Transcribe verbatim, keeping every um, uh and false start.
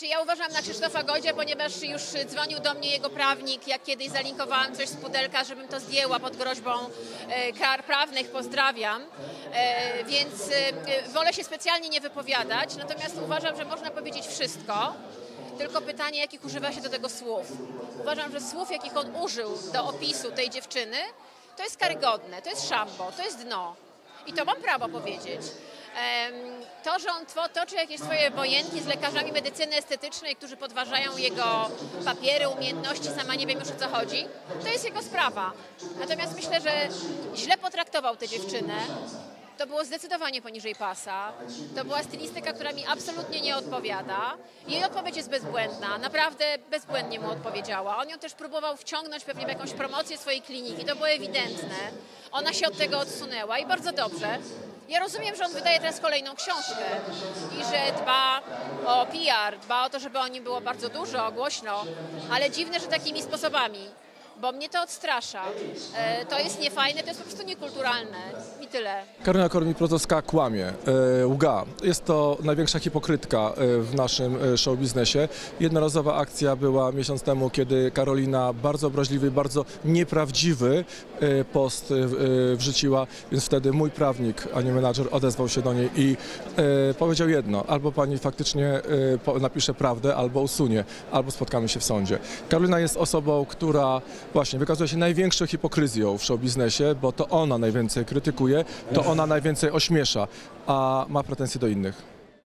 Znaczy, ja uważam na Krzysztofa Godzia, ponieważ już dzwonił do mnie jego prawnik, jak kiedyś zalinkowałam coś z pudelka, żebym to zdjęła pod groźbą e, kar prawnych, pozdrawiam, e, więc e, wolę się specjalnie nie wypowiadać, natomiast uważam, że można powiedzieć wszystko, tylko pytanie, jakich używa się do tego słów. Uważam, że słów, jakich on użył do opisu tej dziewczyny, to jest karygodne, to jest szambo, to jest dno i to mam prawo powiedzieć. To, że on toczy jakieś swoje wojenki z lekarzami medycyny estetycznej, którzy podważają jego papiery, umiejętności, sama nie wiem już o co chodzi, to jest jego sprawa. Natomiast myślę, że źle potraktował tę dziewczynę. To było zdecydowanie poniżej pasa. To była stylistyka, która mi absolutnie nie odpowiada. Jej odpowiedź jest bezbłędna. Naprawdę bezbłędnie mu odpowiedziała. On ją też próbował wciągnąć pewnie w jakąś promocję swojej kliniki. To było ewidentne. Ona się od tego odsunęła i bardzo dobrze. Ja rozumiem, że on wydaje teraz kolejną książkę i że dba o P R, dba o to, żeby o nim było bardzo dużo, głośno, ale dziwne, że takimi sposobami, bo mnie to odstrasza. E, to jest niefajne, to jest po prostu niekulturalne i tyle. Karolina Korwin-Protocka kłamie, e, łga. Jest to największa hipokrytka e, w naszym show biznesie. Jednorazowa akcja była miesiąc temu, kiedy Karolina bardzo obraźliwy, bardzo nieprawdziwy e, post e, wrzuciła, więc wtedy mój prawnik, a nie menadżer, odezwał się do niej i e, powiedział jedno: albo pani faktycznie e, po, napisze prawdę, albo usunie, albo spotkamy się w sądzie. Karolina jest osobą, która właśnie wykazuje się największą hipokryzją w show biznesie, bo to ona najwięcej krytykuje, to ona najwięcej ośmiesza, a ma pretensje do innych.